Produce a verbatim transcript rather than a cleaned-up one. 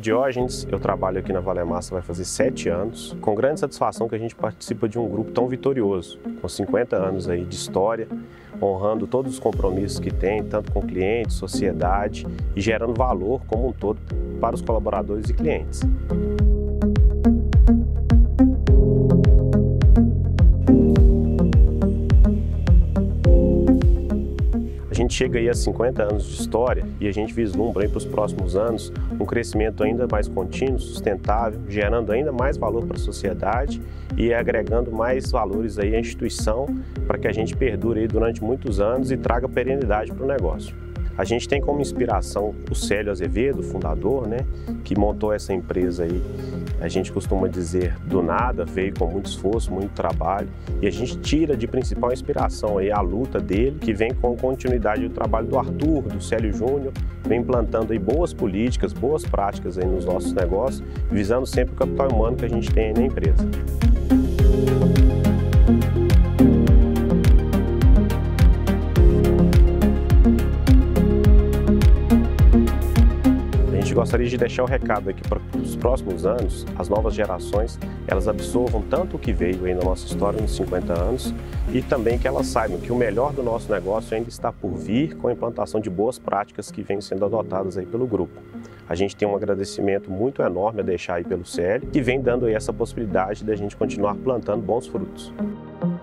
Diógenes, eu trabalho aqui na Valemassa vai fazer sete anos, com grande satisfação que a gente participa de um grupo tão vitorioso, com cinquenta anos aí de história, honrando todos os compromissos que tem, tanto com clientes, sociedade e gerando valor como um todo para os colaboradores e clientes. A gente chega aí a cinquenta anos de história e a gente vislumbra aí para os próximos anos um crescimento ainda mais contínuo, sustentável, gerando ainda mais valor para a sociedade e agregando mais valores aí à instituição para que a gente perdure aí durante muitos anos e traga perenidade para o negócio. A gente tem como inspiração o Célio Azevedo, fundador, né, que montou essa empresa aí. A gente costuma dizer do nada, veio com muito esforço, muito trabalho, e a gente tira de principal inspiração aí a luta dele, que vem com continuidade do trabalho do Arthur, do Célio Júnior, vem implantando aí boas políticas, boas práticas aí nos nossos negócios, visando sempre o capital humano que a gente tem aí na empresa. A gente gostaria de deixar o recado aqui para os próximos anos, as novas gerações, elas absorvam tanto o que veio aí na nossa história nos cinquenta anos e também que elas saibam que o melhor do nosso negócio ainda está por vir com a implantação de boas práticas que vêm sendo adotadas aí pelo grupo. A gente tem um agradecimento muito enorme a deixar aí pelo Célio, que vem dando aí essa possibilidade de a gente continuar plantando bons frutos.